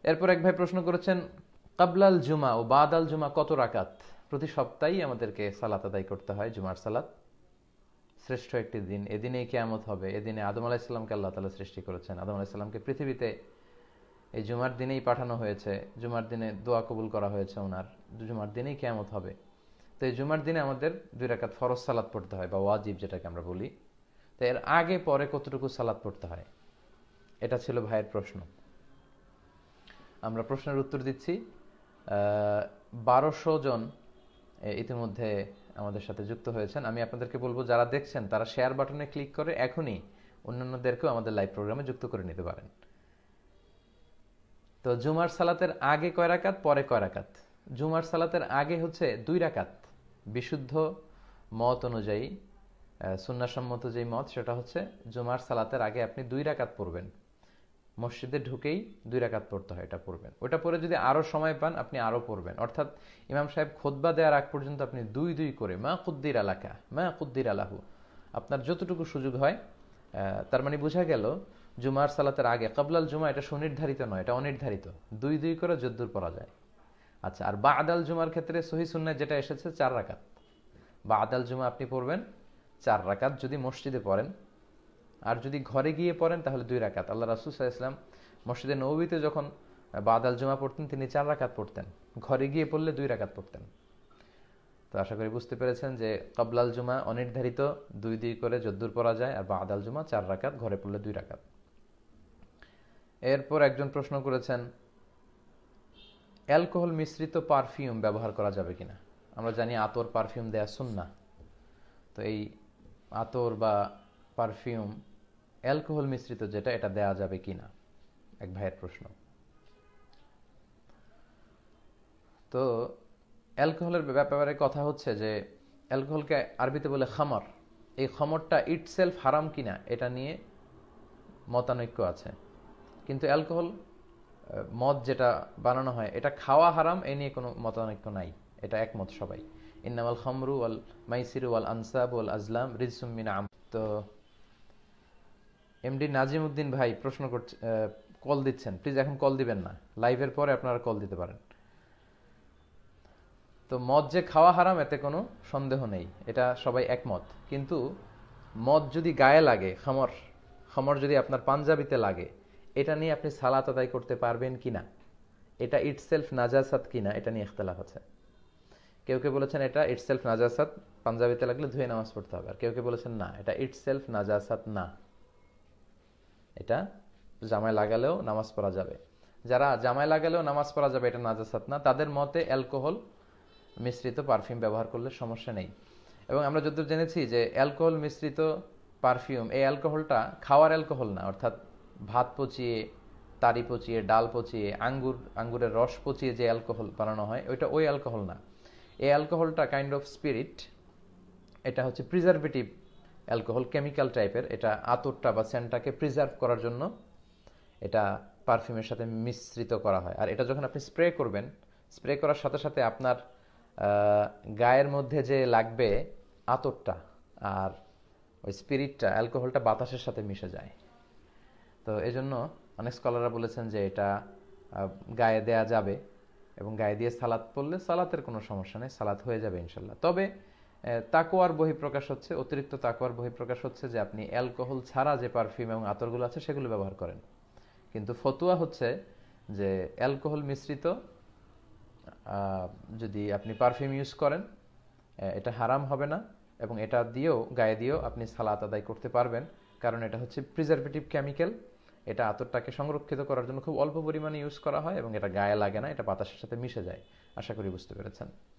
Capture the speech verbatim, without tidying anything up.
এরপর এক ভাই প্রশ্ন করেছেন, কাবলাল জুমা ও বাদাল জুমা কত রাকাত? প্রতি সপ্তাহেই আমাদেরকে সালাত আদায় করতে হয়, জুমার সালাত। শ্রেষ্ঠ একটি দিন, এদিনেই কিয়ামত হবে। এদিনে আদম আলাইহিসসালামকে আল্লাহ তাআলা সৃষ্টি করেছেন। আদম আলাইহিসসালামকে পৃথিবীতে এই জুমার দিনেই পাঠানো হয়েছে, জুমার দিনে দোয়া কবুল করা হয়েছে ওনার, জুমার দিনেই কিয়ামত হবে। তো এই জুমার দিনে আমাদের দুই রাকাত ফরজ সালাত পড়তে হয়, বা ওয়াজিব যেটাকে আমরা বলি। তো এর আগে পরে কতটুকু সালাত পড়তে হয়, এটা ছিল ভাইয়ের প্রশ্ন। আমরা প্রশ্নের উত্তর দিচ্ছি। বারোশো জন ইতিমধ্যে আমাদের সাথে যুক্ত হয়েছেন। আমি আপনাদেরকে বলবো, যারা দেখছেন তারা শেয়ার বাটনে ক্লিক করে এখনই অন্যান্যদেরকেও আমাদের লাইভ প্রোগ্রামে যুক্ত করে নিতে পারেন। তো জুমার সালাতের আগে কয় রাকাত, পরে কয় রাকাত? জুমার সালাতের আগে হচ্ছে দুই রাকাত। বিশুদ্ধ মত অনুযায়ী, সুন্নাহসম্মত যেই মত, সেটা হচ্ছে জুমার সালাতের আগে আপনি দুই রাকাত পড়বেন। মসজিদে ঢুকেই দুই রাকাত পড়তে হয়, এটা পড়বেন। ওটা পরে যদি আরো সময় পান আপনি আরো পড়বেন। অর্থাৎ ইমাম সাহেব খুতবা দেওয়ার আগ পর্যন্ত আপনি দুই দুই করে, মা কুদ্দির আলাকা মা কুদ্দির আলাহু, আপনার যতটুকু সুযোগ হয়। তার মানে বোঝা গেল জুমার সালাতের আগে, কাবলাল জুমা এটা সুনির্ধারিত নয়, এটা অনির্ধারিত, দুই দুই করে যদ্দূর পড়া যায়। আচ্ছা, আর বাদাল জুমার ক্ষেত্রে সহিহ সুন্নাহ যেটা এসেছে চার রাকাত। বাদাল জুমা আপনি পড়বেন চার রাকাত যদি মসজিদে পড়েন, আর যদি ঘরে গিয়ে পড়েন তাহলে দুই রাকাত। আল্লাহ রাসূল সাল্লাল্লাহু আলাইহি ওয়াসাল্লাম মসজিদে নববীতে যখন বাদাল জুমা পড়তেন তিনি চার রাকাত পড়তেন, ঘরে গিয়ে পড়লে দুই রাকাত পড়তেন। তো আশা করি বুঝতে পেরেছেন যে কাবলাল জুমা অনির্ধারিত, দুই দুই করে যদ্দূর পড়া যায়, আর বাদাল জুমা চার রাকাত, ঘরে পড়লে দুই রাকাত। এরপর একজন প্রশ্ন করেছেন, অ্যালকোহল মিশ্রিত পারফিউম ব্যবহার করা যাবে কিনা? আমরা জানি আতর পারফিউম দেয়া সুন্নাহ। তো এই আতর বা পারফিউম অ্যালকোহল মিশ্রিত যেটা, এটা দেয়া যাবে কিনা, এক ভাইয়ের প্রশ্ন। তো অ্যালকোহলের ব্যাপারে কথা হচ্ছে যে অ্যালকোহলকে আরবিতে বলে খামর। এই খামরটা ইটসেলফ হারাম কিনা এটা নিয়ে মতানৈক্য আছে। কিন্তু অ্যালকোহল, মদ যেটা বানানো হয়, এটা খাওয়া হারাম, এ নিয়ে কোনো মতানৈক্য নাই, এটা একমত সবাই। ইন্নামাল খামরু ওয়াল মাইসিরু ওয়াল আনসাব ওয়াল আজলাম রিজসুম মিন আম। তো এমডি নাজিম উদ্দিন ভাই প্রশ্ন করছে, কল দিচ্ছেন, প্লিজ এখন কল দিবেন না, লাইভের পরে আপনারা কল দিতে পারেন। তো মদ যে খাওয়া হারাম এতে কোনো সন্দেহ নেই, এটা সবাই একমত। কিন্তু মদ যদি গায়ে লাগে, খামর খামর যদি আপনার পাঞ্জাবিতে লাগে, এটা নিয়ে আপনি সালাত আদায় করতে পারবেন কিনা, এটা ইটসেলফ নাজাসাত কিনা, এটা নিয়ে ইখতিলাফ আছে। কেউ কেউ বলেছেন এটা ইটসেলফ নাজাসাত, পাঞ্জাবিতে লাগলে ধুয়ে নামাজ পড়তে হবে। আর কেউ কেউ বলেছেন না, এটা ইটসেলফ নাজাসাত না, এটা জামায় লাগালেও নামাজ পড়া যাবে। যারা জামায় লাগালেও নামাজ পড়া যাবে, এটা নাজাসাত না, তাদের মতে অ্যালকোহল মিশ্রিত পারফিউম ব্যবহার করলে সমস্যা নেই। এবং আমরা যতদূর জেনেছি যে অ্যালকোহল মিশ্রিত পারফিউম, এই অ্যালকোহলটা খাওয়ার অ্যালকোহল না, অর্থাৎ ভাত পচিয়ে, তারি পচিয়ে, ডাল পচিয়ে, আঙ্গুর আঙ্গুরের রস পচিয়ে যে অ্যালকোহল বানানো হয়, ওইটা ওই অ্যালকোহল না। এই অ্যালকোহলটা কাইন্ড অফ স্পিরিট, এটা হচ্ছে প্রিজারভেটিভ অ্যালকোহল, কেমিক্যাল টাইপের। এটা আতরটা বা সেন্টটাকে প্রিজার্ভ করার জন্য এটা পারফিউমের সাথে মিশ্রিত করা হয়। আর এটা যখন আপনি স্প্রে করবেন, স্প্রে করার সাথে সাথে আপনার গায়ের মধ্যে যে লাগবে আতরটা আর ওই স্পিরিটটা, অ্যালকোহলটা বাতাসের সাথে মিশে যায়। তো এই জন্য অনেক স্কলাররা বলেছেন যে এটা গায়ে দেয়া যাবে, এবং গায়ে দিয়ে সালাত পড়লে সালাতের কোনো সমস্যা নেই, সালাত হয়ে যাবে ইনশাল্লাহ। তবে তাকওয়ার বহিঃপ্রকাশ হচ্ছে, অতিরিক্ত তাকওয়ার বহিঃপ্রকাশ হচ্ছে যে আপনি অ্যালকোহল ছাড়া যে পারফিউম এবং আতরগুলো আছে সেগুলো ব্যবহার করেন। কিন্তু ফতুয়া হচ্ছে যে অ্যালকোহল মিশ্রিত যদি আপনি পারফিউম ইউজ করেন, এটা হারাম হবে না, এবং এটা দিয়েও, গায়ে দিয়েও আপনি সালাত আদায় করতে পারবেন, কারণ এটা হচ্ছে প্রিজারভেটিভ কেমিক্যাল। এটা আতরটাকে সংরক্ষিত করার জন্য খুব অল্প পরিমাণে ইউজ করা হয়, এবং এটা গায়ে লাগে না, এটা বাতাসের সাথে মিশে যায়। আশা করি বুঝতে পেরেছেন।